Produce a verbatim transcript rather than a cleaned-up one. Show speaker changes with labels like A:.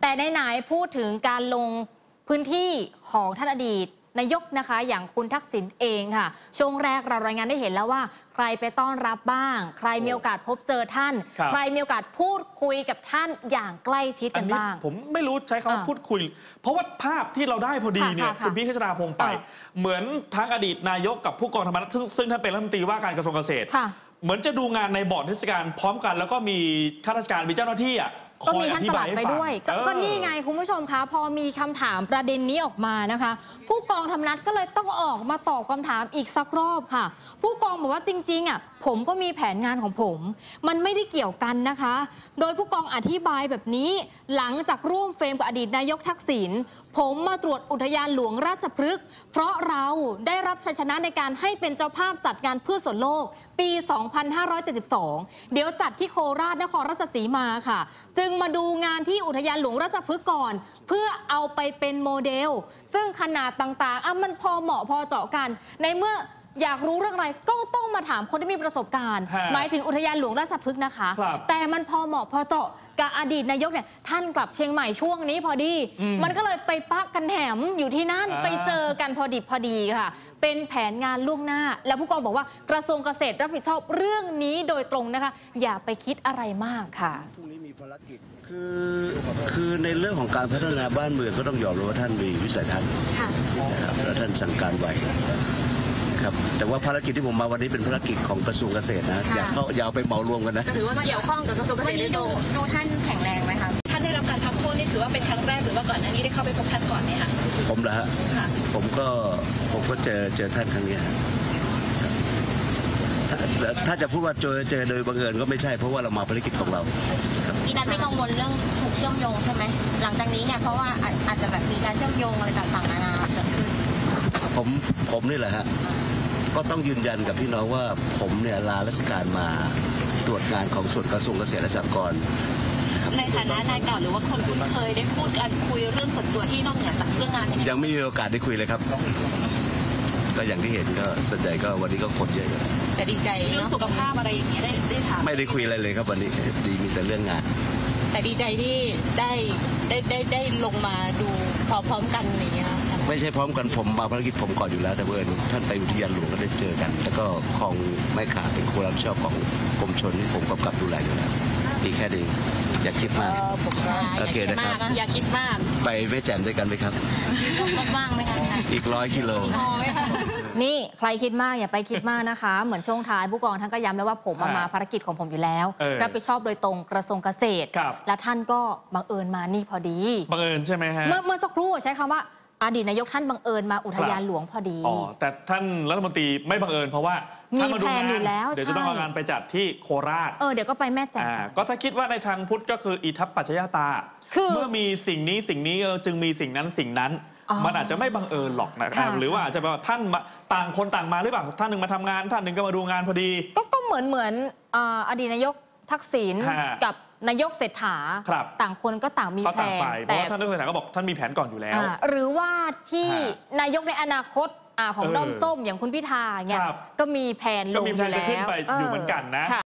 A: แต่ไหนๆพูดถึงการลงพื้นที่ของท่านอดีตนายกนะคะอย่างคุณทักษิณเองค่ะช่วงแรกเรารายงานได้เห็นแล้วว่าใครไปต้อนรับบ้างใครมีโอกาสพบเจอท่านใครมีโอกาสพูดคุยกับท่านอย่างใกล้ชิดกันบ้าง
B: ผมไม่รู้ใช้คำว่าพูดคุยเพราะว่าภาพที่เราได้พอดีเนี่ยคุณพี่ชฎาพงษ์ไปเหมือนทั้งอดีตนายกกับผู้กองธรรมนัสซึ่งท่านเป็นรัฐมนตรีว่าการกระทรวงเกษตรเหมือนจะดูงานในบอร์ดเทศกาลพร้อมกันแล้วก็มีข้าราชการมีเจ้าหน้าที่อ่ะ
A: ก็มีท่านปลัดไปด้วยก็นี่ไงคุณผู้ชมคะพอมีคำถามประเด็นนี้ออกมานะคะผู้กองธรรมนัสก็เลยต้องออกมาตอบคำถามอีกสักรอบค่ะผู้กองบอกว่าจริงๆอ่ะผมก็มีแผนงานของผมมันไม่ได้เกี่ยวกันนะคะโดยผู้กองอธิบายแบบนี้หลังจากร่วมเฟรมกับอดีตนายกทักษิณผมมาตรวจอุทยานหลวงราชพฤกษ์เพราะเราได้รับชัยชนะในการให้เป็นเจ้าภาพจัดงานพืชสวนโลกปี สองพันห้าร้อยเจ็ดสิบสอง เดี๋ยวจัดที่โคราชนครราชสีมาค่ะจึงมาดูงานที่อุทยานหลวงราชพฤกษ์ก่อนเพื่อเอาไปเป็นโมเดลซึ่งขนาดต่างๆอ่ะมันพอเหมาะพอเจาะกันในเมื่ออยากรู้เรื่องอะไรก็ต้องมาถามคนที่มีประสบการณ์หมายถึงอุทยานหลวงราชพฤกษ์นะคะแต่มันพอเหมาะพอเจาะกับอดีตนายกเนี่ยท่านกลับเชียงใหม่ช่วงนี้พอดีมันก็เลยไปปะกันแถมอยู่ที่นั่นไปเจอกันพอดิบพอดีค่ะเป็นแผนงานล่วงหน้าแล้วผู้กองบอกว่ากระทรวงเกษตรรับผิดชอบเรื่องนี้โดยตรงนะคะอย่าไปคิดอะไรมากค่ะ
C: พรุ่งนี้มีภารกิจคือคือในเรื่องของการพัฒนาบ้านเมืองก็ต้องยอมรับว่าท่านมีวิสัยทัศน์นะครับและท่านสั่งการไวครับแต่ว่าภารกิจที่ผมมาวันนี้เป็นภารกิจของกระทรวงเกษตรนะอย่าเข้าอย่าเอาไปเหมารวมกันนะ
D: ถือว่าเกี่ยวข้องกับกระทรวงเกษตรโดยตรงดูท่านแข็งแรงไหมคะท่านได้รับการพักโทษนี่ถือว่าเป็นครั้งแรกหรือว่าก่อนหน้านี้ได้เข้าไปพบท่านก่อนไหมคะ
C: ผมเหรอฮะผมก็ผมก็เจอเจอท่านครั้งนี้ถ้าจะพูดว่าเจอเจอโดยบังเอิญก็ไม่ใช่เพราะว่าเรามาภารกิจของเรา
D: พี่นัทไม่กังวลเรื่องถูกเชื่อมโยงใช่ไหมหลังจากนี้เนี่ยเพราะว่าอาจจะแบบมีการเชื่อมโยงอะไรต่างๆนานาเกิดขึ้น
C: ผมผมนี่แหละฮะก็ต้องยืนยันกับพี่น้องว่าผมเนี่ยลาราชการมาตรวจงานของส่วนกระทรวงเกษตรและสหกรณ์
D: ในฐานะนายเก่าหรือว่าคนคุ้นเคยได้พูดกันคุยเรื่องส่วนตัวที่นอกเหนือจากเรื่องงาน
C: ยังไม่มีโอกาสได้คุยเลยครับก็อย่างที่เห็นก็ส่วนใหญ่ก็วันนี้ก็คนเยอะ
D: แต่ดีใจเรื่องสุขภาพอะไรอย่างเงี้ยได้ได้ถาม
C: ไม่ได้คุยอะไรเลยครับวันนี้ดีมีแต่เรื่องงาน
D: แต่ดีใจที่ได้ได้ได้ได้ลงมาดูพร้อมๆกันอย่างเงี้ย
C: ไม่ใช่พร้อมกันผมมาภารกิจผมก่อนอยู่แล้วแต่เมื่อท่านไปอุทยานหลวงก็ได้เจอกันแล้วก็คลองไม้ขาเป็นโครับผิดชอบของกรมชลที่ผมกำกับดูแลอยู่แล้วอีกแค่นี้อย่าคิดมากโอเคนะครับ
D: อย่าคิดมาก
C: ไปแม่แจ่มด้วยกันไหมครับ
D: ว่างไหมคะ
C: อีกร้อยกิโล
A: นี่ใครคิดมากอย่าไปคิดมากนะคะเหมือนช่วงท้ายผู้กองท่านก็ย้ำแล้วว่าผมมาภารกิจของผมอยู่แล้วรับผิดชอบโดยตรงกระทรวงเกษตรและท่านก็บังเอิญมานี่พอดี
B: บังเอิญใช่ไหมฮะ
A: เมื่อเมื่อสักครู่ใช้คำว่าอดีตนายกท่านบังเอิญมาอุทยานหลวงพอดี
B: อ๋อแต่ท่านรัฐมนตรีไม่บังเอิญเพราะว่า
A: มีแผนอยู่แล้ว
B: เดี๋ยวจะต้องเอางานไปจัดที่โคราช
A: เออเดี๋ยวก็ไปแม่แจ่ม
B: ก็ถ้าคิดว่าในทางพุทธก็คืออิทัปปัจจยตาเมื่อมีสิ่งนี้สิ่งนี้จึงมีสิ่งนั้นสิ่งนั้นมันอาจจะไม่บังเอิญหรอกนะครับหรือว่าอาจจะแบบท่านต่างคนต่างมาหรือเปล่าท่านหนึ่งมาทำงานท่านหนึ่งก็มาดูงานพอดี
A: ก็เหมือนเหมือนอดีตนายกทักษิณกับนายกเศรษฐาต่างคนก็ต่างมีแผน
B: แต่ท่านนายกเศรษฐาก็บอกท่านมีแผนก่อนอยู่แล้ว
A: หรือว่าที่นายกในอนาคตของด้อมส้มอย่างคุณพิธาเนี่ยก็มีแผนลงอยู่แล้ว
B: ก็มีแผนจะขึ้นไปอยู่เหมือนกันนะ